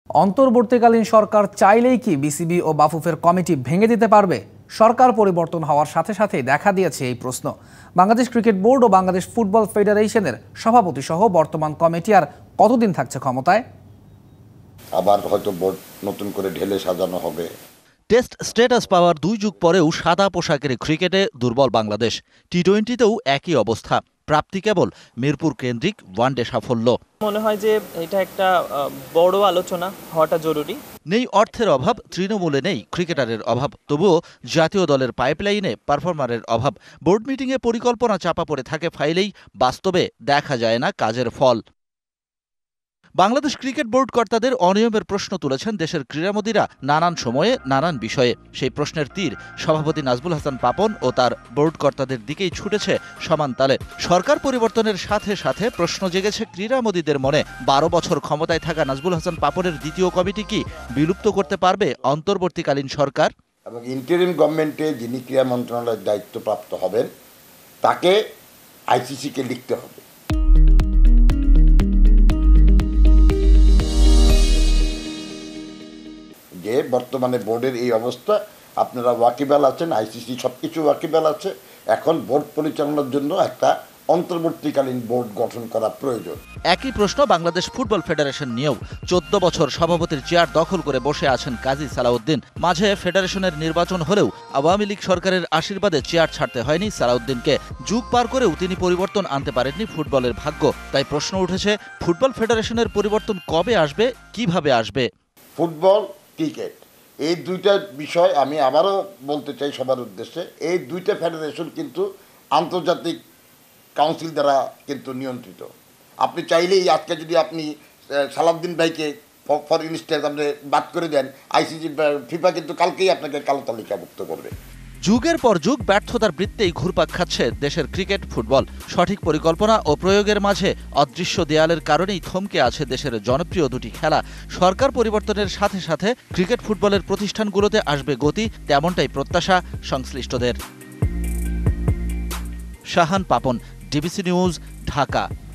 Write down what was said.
অন্তর্বর্তীকালীন সরকার চাইলেই কি বিসিবি ও বাফুফের কমিটি ভেঙে দিতে পারবে? সরকার পরিবর্তন হওয়ার সাথে সাথেই দেখা দিয়েছে এই প্রশ্ন। বাংলাদেশ ক্রিকেট বোর্ড ও বাংলাদেশ ফুটবল ফেডারেশনের সভাপতি সহ বর্তমান কমিটি আর কতদিন থাকছে ক্ষমতায়? আবার হয়তো বোর্ড নতুন করে ঢেলে সাজানো হবে। টেস্ট স্ট্যাটাস পাওয়ার 2 যুগ পরেও সাদা পোশাকের ক্রিকেটে দুর্বল বাংলাদেশ। টি-20তেও একই অবস্থা। প্রাপ্তি কেবল মিরপুর কেন্দ্রিক ওয়ানডে সাফল্য। মনে হয় যে এটা একটা বড় আলোচনা হওয়াটা জরুরি। নেই অর্থের অভাব, তৃণমূলে নেই ক্রিকেটারের অভাব, তবুও জাতীয় দলের পাইপলাইনে পারফর্মারের অভাব। বোর্ড মিটিংয়ে পরিকল্পনা চাপা পড়ে থাকে ফাইলেই, বাস্তবে দেখা যায় না কাজের ফল। বাংলাদেশ ক্রিকেট বোর্ড কর্তাদের অনিয়মের প্রশ্ন তুলেছেন দেশের ক্রীড়ামোদীরা নানান সময়ে নানান বিষয়ে। সেই প্রশ্নের তীর সভাপতি নাজমুল হাসান পাপন ও তার বোর্ড কর্তাদের দিকেই ছুটেছে সমান তালে। সরকার পরিবর্তনের সাথে সাথে প্রশ্ন জেগেছে ক্রীড়ামোদীদের মনে। 12 বছর ক্ষমতায় থাকা নাজমুল হাসান পাপনের দ্বিতীয় কমিটি কি বিলুপ্ত করতে পারবে অন্তর্বর্তীকালীন সরকার? এবং ইন্টারিম গভর্নমেন্টে যিনি ক্রীড়া মন্ত্রণালয়ের দায়িত্বপ্রাপ্ত হবেন তাকে আইসিসিকে লিখতে হবে। যে বর্তমানে বোর্ডের এই অবস্থা, আপনারা ওয়াকিবহাল আছেন, আইসিসি সব কিছু ওয়াকিবহাল আছে। এখন বোর্ড পরিচালনার জন্য একটা অন্তর্বর্তীকালীন বোর্ড গঠন করা প্রয়োজন। একই প্রশ্ন বাংলাদেশ ফুটবল ফেডারেশন নিয়েও। 14 বছর সভাপতির চেয়ার দখল করে বসে আছেন কাজী সালাউদ্দিন। মাঝে ফেডারেশনের নির্বাচন হলেও আওয়ামী লীগ সরকারের আশীর্বাদে চেয়ার ছাড়তে হয়নি সালাউদ্দিনকে। যুগ পার করেও তিনি পরিবর্তন আনতে পারেননি ফুটবলের ভাগ্য। তাই প্রশ্ন উঠেছে, ফুটবল ফেডারেশনের পরিবর্তন কবে আসবে, কিভাবে আসবে? ফুটবল, ক্রিকেট, এই দুইটা বিষয় আমি আবারও বলতে চাই সবার উদ্দেশ্যে, এই দুইটা ফেডারেশন কিন্তু আন্তর্জাতিক কাউন্সিল দ্বারা কিন্তু নিয়ন্ত্রিত। আপনি চাইলেই আজকে যদি আপনি সালাউদ্দিন ভাইকে ফর ইনস্ট্যান্স আপনি বাদ করে দেন, আইসিসি ফিফা কিন্তু কালকেই আপনাকে কালো তালিকাভুক্ত করবে। যুগের পর যুগ ব্যর্থতার বৃত্তেই ঘুরপাক খাচ্ছে দেশের ক্রিকেট ফুটবল। সঠিক পরিকল্পনা ও প্রয়োগের মাঝে অদৃশ্য দেয়ালের কারণেই থমকে আছে দেশের জনপ্রিয় দুটি খেলা। সরকার পরিবর্তনের সাথে সাথে ক্রিকেট ফুটবলের প্রতিষ্ঠানগুলোতে আসবে গতি, তেমনটাই প্রত্যাশা সংশ্লিষ্টদের। Shahan Papon, DBC news, Dhaka.